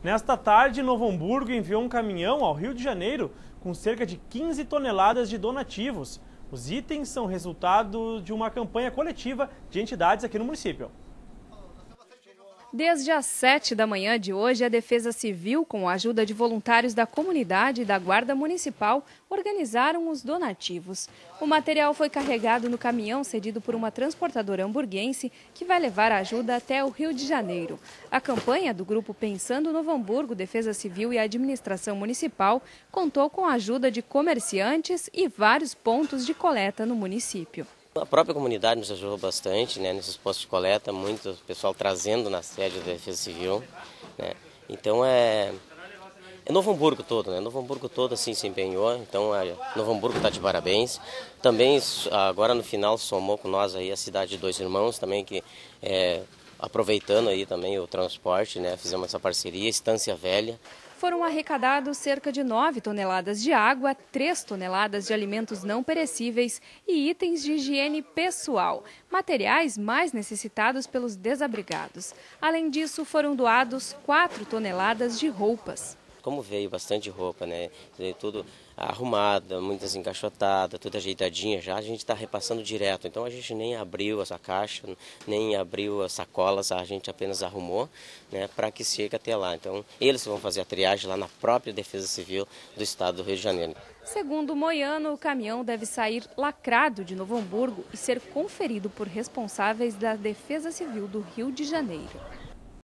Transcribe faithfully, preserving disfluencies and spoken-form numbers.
Nesta tarde, Novo Hamburgo enviou um caminhão ao Rio de Janeiro com cerca de quinze toneladas de donativos. Os itens são resultado de uma campanha coletiva de entidades aqui no município. Desde as sete da manhã de hoje, a Defesa Civil, com a ajuda de voluntários da comunidade e da Guarda Municipal, organizaram os donativos. O material foi carregado no caminhão cedido por uma transportadora hamburguense que vai levar a ajuda até o Rio de Janeiro. A campanha do grupo Pensando Novo Hamburgo, Defesa Civil e Administração Municipal contou com a ajuda de comerciantes e vários pontos de coleta no município. A própria comunidade nos ajudou bastante, né, nesses postos de coleta, muito pessoal trazendo na sede da Defesa Civil, né. Então é, é Novo Hamburgo todo, né, Novo Hamburgo todo assim se empenhou, então é, Novo Hamburgo está de parabéns. Também agora no final somou com nós aí a cidade de Dois Irmãos também, que é, aproveitando aí também o transporte, né, fizemos essa parceria, Estância Velha. Foram arrecadados cerca de nove toneladas de água, três toneladas de alimentos não perecíveis e itens de higiene pessoal, materiais mais necessitados pelos desabrigados. Além disso, foram doados quatro toneladas de roupas. Como veio bastante roupa, né? Tudo arrumada, muitas encaixotadas, tudo ajeitadinha já, a gente está repassando direto. Então a gente nem abriu essa caixa, nem abriu as sacolas, a gente apenas arrumou, né, para que chegue até lá. Então eles vão fazer a triagem lá na própria Defesa Civil do Estado do Rio de Janeiro. Segundo o Moiano, o caminhão deve sair lacrado de Novo Hamburgo e ser conferido por responsáveis da Defesa Civil do Rio de Janeiro.